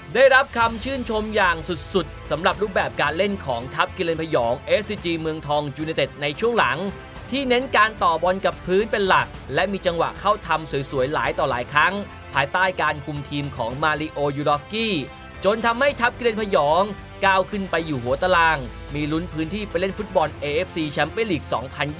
ได้รับคำชื่นชมอย่างสุดๆสำหรับรูปแบบการเล่นของทัพกิเลนพยอง SCG เมืองทองยูไนเต็ดในช่วงหลังที่เน้นการต่อบอลกับพื้นเป็นหลักและมีจังหวะเข้าทำสวยๆหลายต่อหลายครั้งภายใต้การคุมทีมของมาริโอ ยูดอฟสกี้จนทำให้ทัพกิเลนพยองก้าวขึ้นไปอยู่หัวตารางมีลุ้นพื้นที่ไปเล่นฟุตบอล AFC แชมเปี้ยนลีก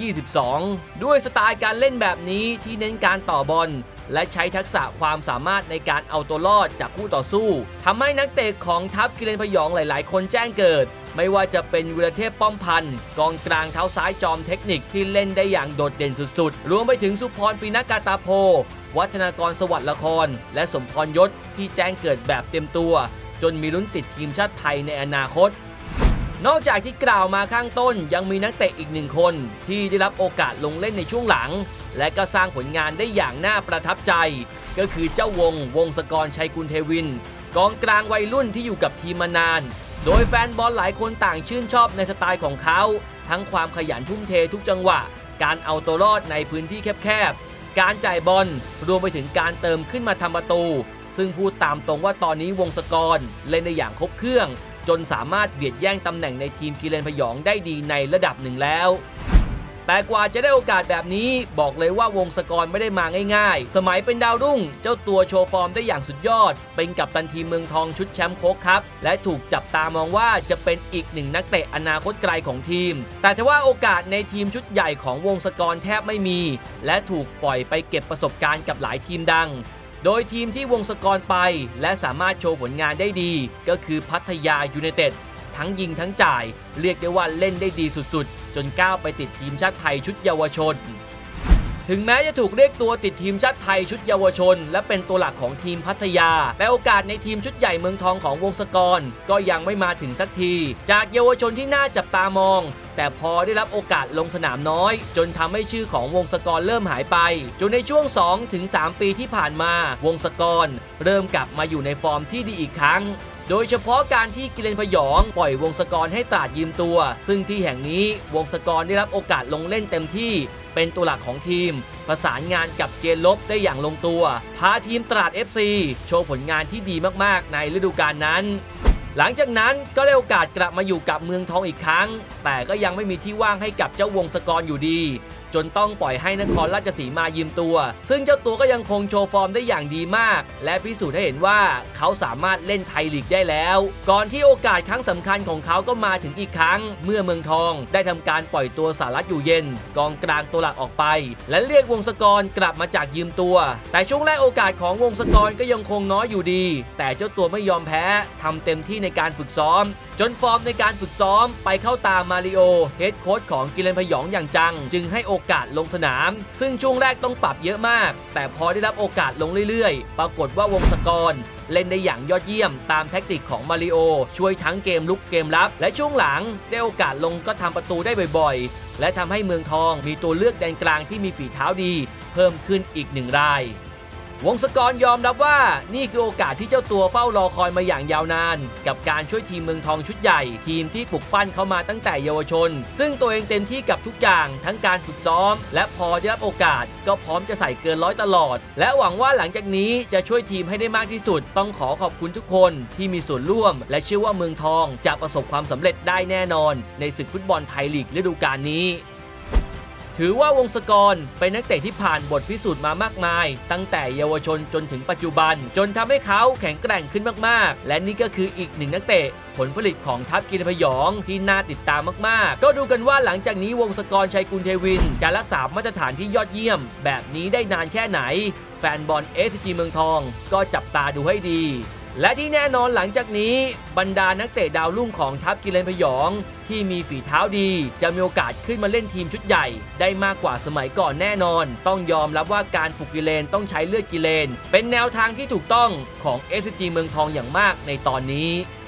2022 ด้วยสไตล์การเล่นแบบนี้ที่เน้นการต่อบอลและใช้ทักษะความสามารถในการเอาตัวรอดจากคู่ต่อสู้ทำให้นักเตะของทัพกิเลนพยองหลายๆคนแจ้งเกิดไม่ว่าจะเป็นวีรเทพป้อมพันธ์กองกลางเท้าซ้ายจอมเทคนิคที่เล่นได้อย่างโดดเด่นสุดๆรวมไปถึงสุพร ปินกาตาโพวัฒนากรสวัสดิ์ละครและสมพรยศที่แจ้งเกิดแบบเต็มตัวจนมีลุ้นติดทีมชาติไทยในอนาคตนอกจากที่กล่าวมาข้างต้นยังมีนักเตะอีกหนึ่งคนที่ได้รับโอกาสลงเล่นในช่วงหลังและก็สร้างผลงานได้อย่างน่าประทับใจก็คือเจ้าวงศกร ชัยกุลเทวินกองกลางวัยรุ่นที่อยู่กับทีมมานานโดยแฟนบอลหลายคนต่างชื่นชอบในสไตล์ของเขาทั้งความขยันทุ่มเททุกจังหวะการเอาตัวรอดในพื้นที่แคบๆการจ่ายบอลรวมไปถึงการเติมขึ้นมาทำประตูซึ่งพูดตามตรงว่าตอนนี้วงศกรเล่นได้อย่างครบเครื่องจนสามารถเบียดแย่งตำแหน่งในทีมกิเลนพยองได้ดีในระดับหนึ่งแล้วแต่กว่าจะได้โอกาสแบบนี้บอกเลยว่าวงศกรไม่ได้มาง่ายๆสมัยเป็นดาวรุ่งเจ้าตัวโชว์ฟอร์มได้อย่างสุดยอดเป็นกัปตันทีมเมืองทองชุดแชมป์โค้กครับและถูกจับตามองว่าจะเป็นอีกหนึ่งนักเตะอนาคตไกลของทีมแต่ทว่าโอกาสในทีมชุดใหญ่ของวงศกรแทบไม่มีและถูกปล่อยไปเก็บประสบการณ์กับหลายทีมดังโดยทีมที่วงศกรไปและสามารถโชว์ผลงานได้ดีก็คือพัทยายูไนเต็ดทั้งยิงทั้งจ่ายเรียกได้ว่าเล่นได้ดีสุดๆจนก้าวไปติดทีมชาติไทยชุดเยาวชนถึงแม้จะถูกเรียกตัวติดทีมชาติไทยชุดเยาวชนและเป็นตัวหลักของทีมพัทยาแต่โอกาสในทีมชุดใหญ่เมืองทองของวงศกรก็ยังไม่มาถึงสักทีจากเยาวชนที่น่าจับตามองแต่พอได้รับโอกาสลงสนามน้อยจนทำให้ชื่อของวงศกรเริ่มหายไปจนในช่วง 2-3 ปีที่ผ่านมาวงศกรเริ่มกลับมาอยู่ในฟอร์มที่ดีอีกครั้งโดยเฉพาะการที่กิเลนพยองปล่อยวงศกรให้ตราดยืมตัวซึ่งที่แห่งนี้วงศกรได้รับโอกาสลงเล่นเต็มที่เป็นตัวหลักของทีมประสานงานกับเจนลบได้อย่างลงตัวพาทีมตราด FC โชว์ผลงานที่ดีมากๆในฤดูกาลนั้นหลังจากนั้นก็ได้โอกาสกลับมาอยู่กับเมืองทองอีกครั้งแต่ก็ยังไม่มีที่ว่างให้กับเจ้าวงศกรอยู่ดีจนต้องปล่อยให้นครราชสีมายืมตัวซึ่งเจ้าตัวก็ยังคงโชว์ฟอร์มได้อย่างดีมากและพิสูจน์ให้เห็นว่าเขาสามารถเล่นไทยลีกได้แล้วก่อนที่โอกาสครั้งสำคัญของเขาก็มาถึงอีกครั้งเมื่อเมืองทองได้ทำการปล่อยตัวสารัตอยู่เย็นกองกลางตัวหลักออกไปและเรียกวงศกรกลับมาจากยืมตัวแต่ช่วงแรกโอกาสของวงศกรก็ยังคงน้อยอยู่ดีแต่เจ้าตัวไม่ยอมแพ้ทำเต็มที่ในการฝึกซ้อมจนฟอร์มในการฝึกซ้อมไปเข้าตามมาริโอเฮดโค้ชของกิเลนพยองอย่างจังจึงให้โอกาสลงสนามซึ่งช่วงแรกต้องปรับเยอะมากแต่พอได้รับโอกาสลงเรื่อยๆปรากฏว่าวงศกรเล่นได้อย่างยอดเยี่ยมตามแทคติกของมาริโอช่วยทั้งเกมลุกเกมรับและช่วงหลังได้โอกาสลงก็ทำประตูได้บ่อยๆและทำให้เมืองทองมีตัวเลือกแดนกลางที่มีฝีเท้าดีเพิ่มขึ้นอีกหนึ่งรายวงศกรยอมรับว่านี่คือโอกาสที่เจ้าตัวเฝ้ารอคอยมาอย่างยาวนานกับการช่วยทีมเมืองทองชุดใหญ่ทีมที่ปลุกปั้นเขามาตั้งแต่เยาวชนซึ่งตัวเองเต็มที่กับทุกอย่างทั้งการฝึกซ้อมและพอได้รับโอกาสก็พร้อมจะใส่เกินร้อยตลอดและหวังว่าหลังจากนี้จะช่วยทีมให้ได้มากที่สุดต้องขอขอบคุณทุกคนที่มีส่วนร่วมและเชื่อว่าเมืองทองจะประสบความสำเร็จได้แน่นอนในศึกฟุตบอลไทยลีกฤดูกาลนี้ถือว่าวงศกรเป็นนักเตะที่ผ่านบทพิสูจน์มามากมายตั้งแต่เยาวชนจนถึงปัจจุบันจนทำให้เขาแข็งแกร่งขึ้นมากๆและนี่ก็คืออีกหนึ่งนักเตะผลผลิตของทัพกิเลนพยองที่น่าติดตามมากๆก็ดูกันว่าหลังจากนี้วงศกร ชัยกุลเทวินจะรักษามาตรฐานที่ยอดเยี่ยมแบบนี้ได้นานแค่ไหนแฟนบอล SCG เมืองทองก็จับตาดูให้ดีและที่แน่นอนหลังจากนี้บรรดานักเตะดาวรุ่งของทัพกิเลนพยองที่มีฝีเท้าดีจะมีโอกาสขึ้นมาเล่นทีมชุดใหญ่ได้มากกว่าสมัยก่อนแน่นอนต้องยอมรับว่าการปลุกกิเลนต้องใช้เลือดกิเลนเป็นแนวทางที่ถูกต้องของ SCG เมืองทองอย่างมากในตอนนี้